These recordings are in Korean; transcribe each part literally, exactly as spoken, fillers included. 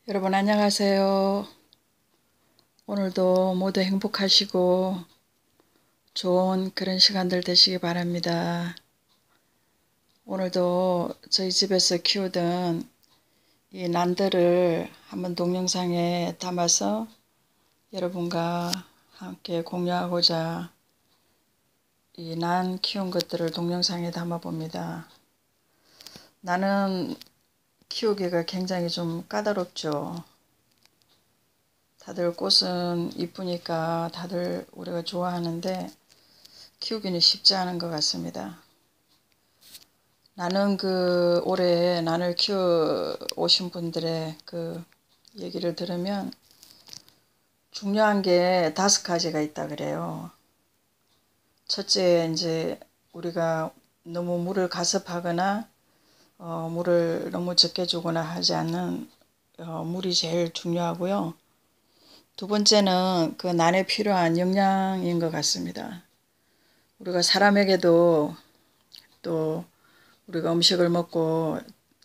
여러분 안녕하세요. 오늘도 모두 행복하시고 좋은 그런 시간들 되시기 바랍니다. 오늘도 저희 집에서 키우던 이 난들을 한번 동영상에 담아서 여러분과 함께 공유하고자 이 난 키운 것들을 동영상에 담아 봅니다. 나는 키우기가 굉장히 좀 까다롭죠. 다들 꽃은 이쁘니까 다들 우리가 좋아하는데 키우기는 쉽지 않은 것 같습니다. 나는 그 올해 난을 키워 오신 분들의 그 얘기를 들으면 중요한 게 다섯 가지가 있다 그래요. 첫째, 이제 우리가 너무 물을 가습하거나 어, 물을 너무 적게 주거나 하지 않는 어, 물이 제일 중요하고요. 두 번째는 그 난에 필요한 영양인 것 같습니다. 우리가 사람에게도 또 우리가 음식을 먹고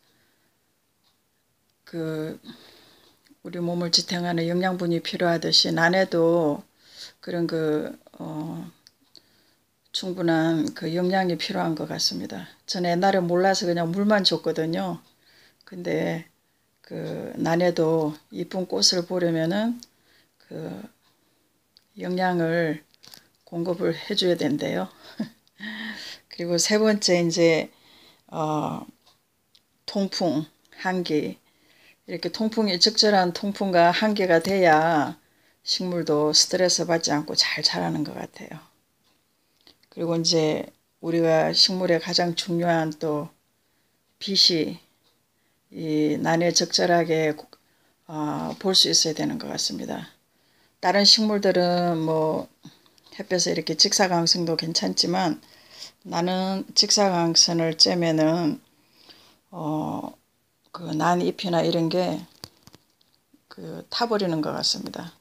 그 우리 몸을 지탱하는 영양분이 필요하듯이 난에도 그런 그 어, 충분한 그 영양이 필요한 것 같습니다. 저는 옛날에 몰라서 그냥 물만 줬거든요. 근데 그 난에도 이쁜 꽃을 보려면은 그 영양을 공급을 해줘야 된대요. 그리고 세 번째 이제 어, 통풍, 한기. 이렇게 통풍이 적절한 통풍과 한기가 돼야 식물도 스트레스 받지 않고 잘 자라는 것 같아요. 그리고 이제 우리가 식물의 가장 중요한 또 빛이 이 난에 적절하게 어, 볼 수 있어야 되는 것 같습니다. 다른 식물들은 뭐 햇볕에 이렇게 직사광선도 괜찮지만 나는 직사광선을 쬐면은 어, 그 난 잎이나 이런 게 그 타버리는 것 같습니다.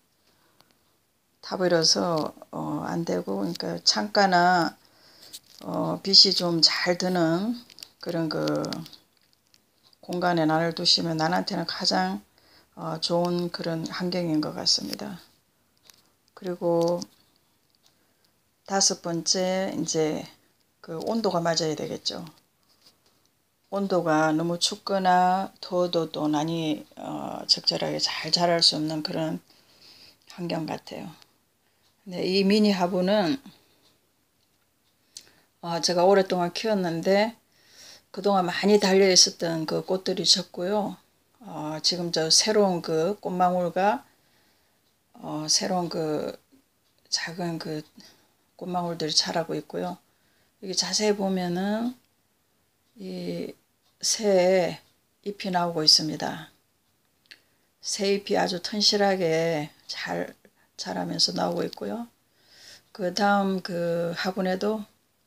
타버려서 어, 안 되고, 그러니까 창가나 어, 빛이 좀 잘 드는 그런 그 공간에 난을 두시면 난한테는 가장 어, 좋은 그런 환경인 것 같습니다. 그리고 다섯 번째 이제 그 온도가 맞아야 되겠죠. 온도가 너무 춥거나 더워도 또 난이 어, 적절하게 잘 자랄 수 없는 그런 환경 같아요. 근데 이 미니 하부는 어, 제가 오랫동안 키웠는데 그동안 많이 달려 있었던 그 꽃들이 졌고요. 어, 지금 저 새로운 그 꽃망울과 어, 새로운 그 작은 그 꽃망울들이 자라고 있고요. 여기 자세히 보면은 이 새 잎이 나오고 있습니다. 새 잎이 아주 튼실하게 잘 자라면서 나오고 있고요. 그 다음 그 화분에도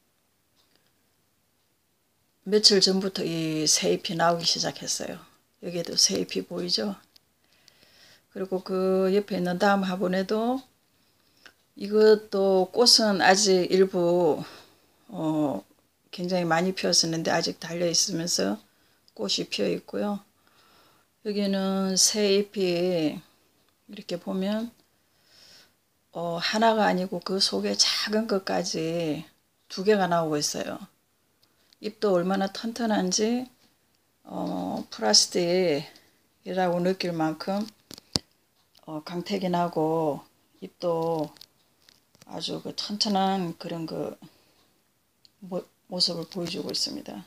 며칠 전부터 이 새 잎이 나오기 시작했어요. 여기에도 새 잎이 보이죠? 그리고 그 옆에 있는 다음 화분에도 이것도 꽃은 아직 일부 어 굉장히 많이 피었었는데 아직 달려 있으면서 꽃이 피어 있고요. 여기는 새 잎이 이렇게 보면 어 하나가 아니고 그 속에 작은 것까지 두 개가 나오고 있어요. 잎도 얼마나 튼튼한지 어 플라스틱이라고 느낄 만큼 어 강택이 나고 잎도 아주 그 튼튼한 그런 그 모, 모습을 보여주고 있습니다.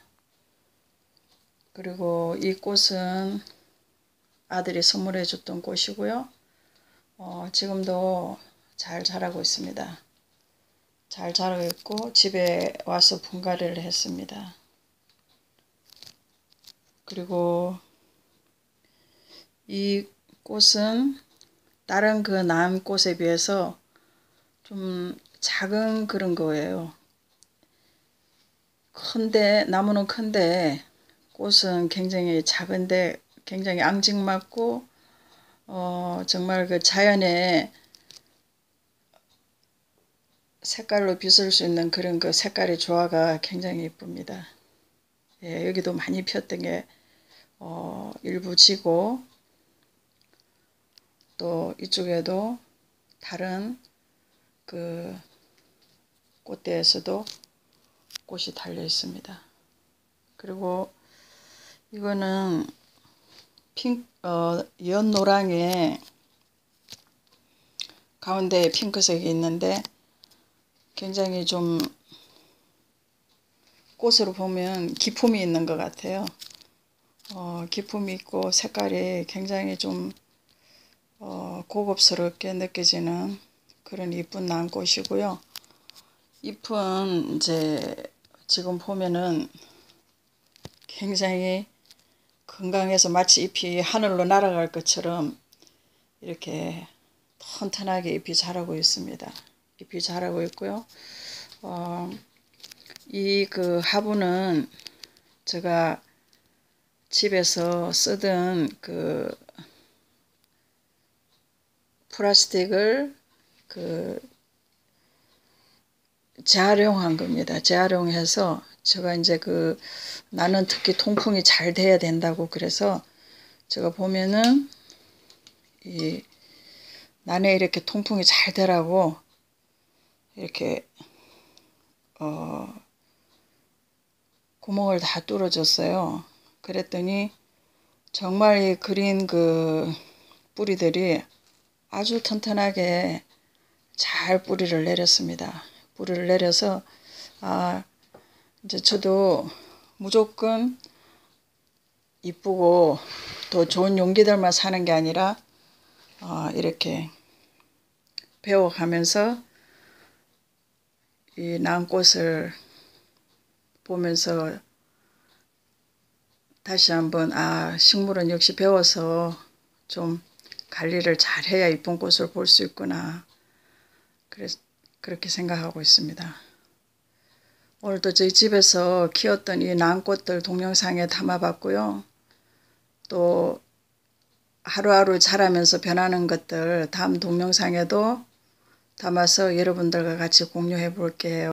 그리고 이 꽃은 아들이 선물해 줬던 꽃이고요. 어, 지금도 잘 자라고 있습니다. 잘 자라고 있고 집에 와서 분갈이를 했습니다. 그리고 이 꽃은 다른 그 남 꽃에 비해서 좀 작은 그런 거예요. 큰데 나무는 큰데 꽃은 굉장히 작은데 굉장히 앙증맞고 어 정말 그 자연의 색깔로 빗을 수 있는 그런 그 색깔의 조화가 굉장히 예쁩니다. 예, 여기도 많이 피었던 게 어 일부 지고 또 이쪽에도 다른 그 꽃대에서도 꽃이 달려 있습니다. 그리고 이거는 핑, 어, 연노랑에 가운데에 핑크색이 있는데 굉장히 좀 꽃으로 보면 기품이 있는 것 같아요. 어, 기품이 있고 색깔이 굉장히 좀 어, 고급스럽게 느껴지는 그런 이쁜 난꽃이고요. 잎은 이제 지금 보면은 굉장히 건강해서 마치 잎이 하늘로 날아갈 것처럼 이렇게 튼튼하게 잎이 자라고 있습니다. 잎이 자라고 있고요. 어, 이 그 화분은 제가 집에서 쓰던 그 플라스틱을 그 재활용한 겁니다. 재활용해서 제가 이제 그 나는 특히 통풍이 잘 돼야 된다고 그래서 제가 보면은 이 난에 이렇게 통풍이 잘 되라고 이렇게 어 구멍을 다 뚫어줬어요. 그랬더니 정말 이 그린 그 뿌리들이 아주 튼튼하게 잘 뿌리를 내렸습니다. 뿌리를 내려서 아 이제 저도 무조건 이쁘고 또 좋은 용기들만 사는 게 아니라 어 이렇게 배워가면서 이 난꽃을 보면서 다시 한번 아 식물은 역시 배워서 좀 관리를 잘 해야 이쁜 꽃을 볼 수 있구나. 그래서 그렇게 생각하고 있습니다. 오늘도 저희 집에서 키웠던 이 난꽃들 동영상에 담아봤고요. 또 하루하루 자라면서 변하는 것들 다음 동영상에도 담아서 여러분들과 같이 공유해 볼게요.